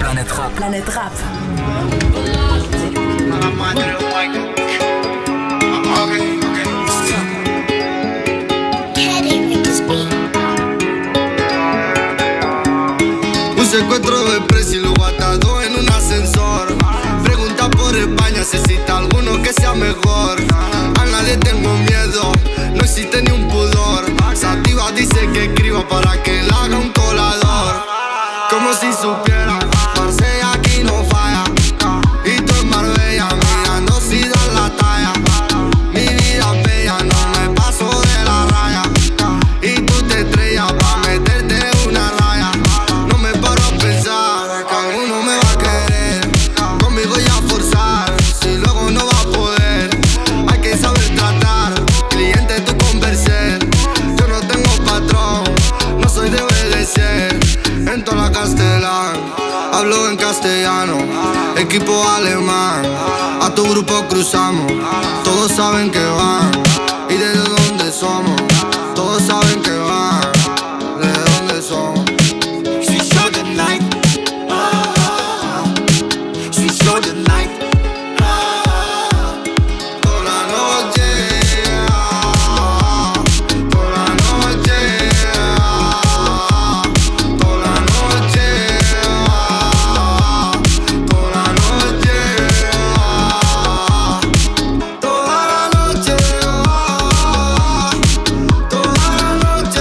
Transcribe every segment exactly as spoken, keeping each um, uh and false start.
Planète Rap. Planète Rap. Un secuestro de precio y luego atado en un ascensor. Pregunta por España, necesita alguno que sea mejor. A nadie tengo miedo, no existe ni un pudor. Sativa dice que escriba para que le haga un colador. Como si supiera, Marsella aquí no falla. Y tú en Marbella mirando si dan la talla. Mi vida es bella, no me paso de la raya. Y tú te estrellas pa' meterte una raya. No me paro a pensar que alguno me va a querer. Conmigo ya forzar, si luego no va a poder. Hay que saber tratar, cliente tú convencer. Yo no tengo patrón, no soy de obedecer. Entro a la castellana, hablo en castellano. Equipo alemán, a tu grupo cruzamos. Todos saben que van y de dónde somos. Todos saben que van, de dónde somos. Suis chaud de night. Suis chaud de night. Toda la noche, toda la noche, toda la noche, toda la noche, toda la noche, toda la noche,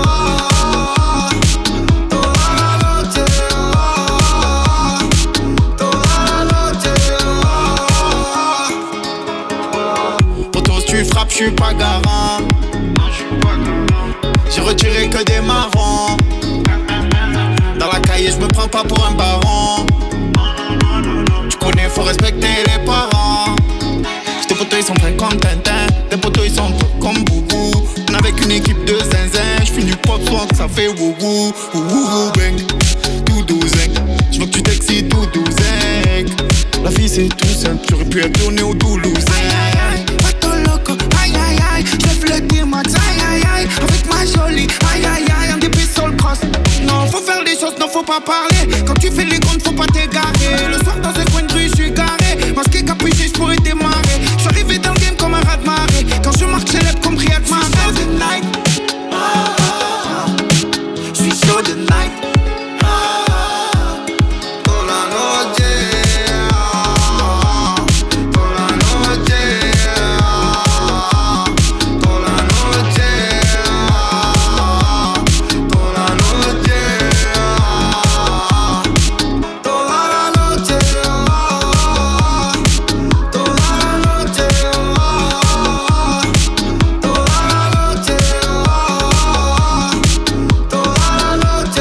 toda la noche, toda la noche. Pourtant si tu frappes, je suis pas garant. J'ai retiré que des marrons. Dans la cahier, je me prends pas pour un baron. Tu connais, faut respecter les parents. Tes potos ils sont prêts comme Tintin. Tes potos ils sont prêts comme Boubou. On avec une équipe de zinzin. J'fais du pop swag, ça fait wougou. Wougou bang, tout douzain. J'veux que tu t'excites tout douzain. La vie c'est tout simple, j'aurais pu être tourné au Toulousain. Pato loco, aïe aïe aïe. J'lève le D-Max, aïe aïe aïe. Avec ma jolie, aïe aïe aïe. Un D P sur le cross. Non, faut faire des choses, non, faut pas parler. Quand tu fais les comptes, faut pas t'égarer. Le soir dans ce coin de rue, j'suis garé. Masqué, capuché, j'pourrais démarrer. J'suis arrivé dans le game comme un rat de marée. Quand je marque, célèbre comme Riyad Mahrez. J'suis chaud de night. J'suis chaud de night. Toda la noche, toda la noche, toda la noche, toda la noche, toda la noche, toda la noche, toda la noche.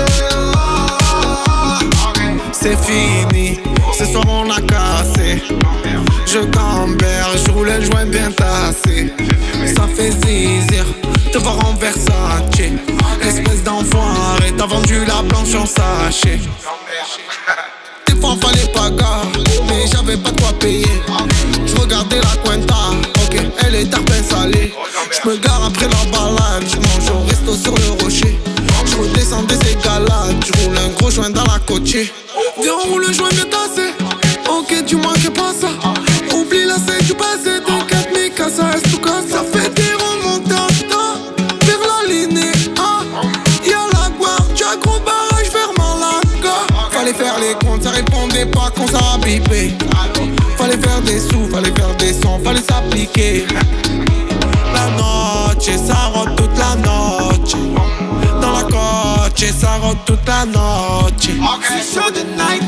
C'est fini, ce soir on a cassé. Je gamberge, je roule un joint bien tassé. Ça fait zizir, te voir en Versace. Espèce d'enfoiré, t'as vendu la blanche en sachet. Des fois fallait pas gare, mais j'avais pas de quoi payer. Je regardais la cuenta, ok, elle est tarpin salée. Je me gare après la balade, je mange au resto sur le rocher. Je redescends des escalades, je roule un gros joint dans la côtier. Viens on roule le joint bien tassé. Ok, dis-moi que pas ça. Oublie la scène du passé, t'inquiète, mi casa es tu casa. Ça fait des remontadas vers la ligne A. Y'a la guardia, gros barrage vers Malaga. Fallait faire les comptes, ça répondait pas quand ça a bipé. Fallait faire des sous, fallait faire des sons, fallait s'appliquer. La noche, ça rote toute la noche. Dans la coche, ça rote toute la noche. J'suis chaud de night.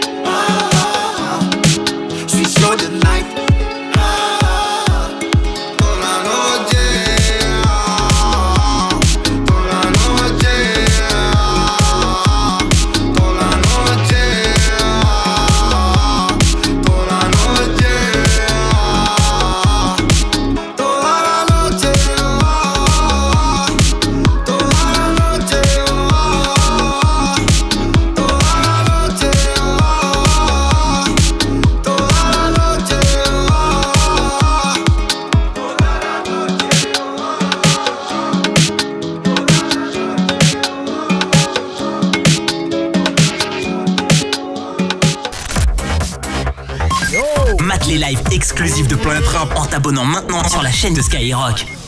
J'suis chaud de night. Toda la noche, toda la noche, toda la noche, toda la noche, toda la noche, toda la noche, toda la noche. Mate les lives exclusifs de Planète Rap en t'abonnant maintenant sur la chaîne de Skyrock.